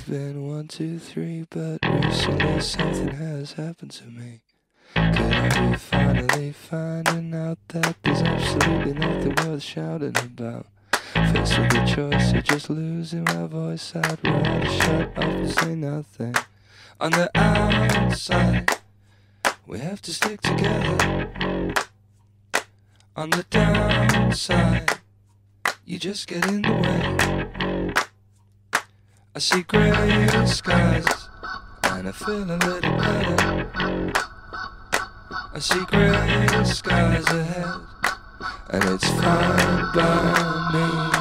been 1, 2, 3, but recently something has happened to me. Could I be finally finding out that there's absolutely nothing worth shouting about? Faced with the choice of just losing my voice, I'd rather shut up and say nothing. On the outside, we have to stick together. On the downside, you just get in the way. I see grey skies, and I feel a little better. I see grey skies ahead, and it's fine by me.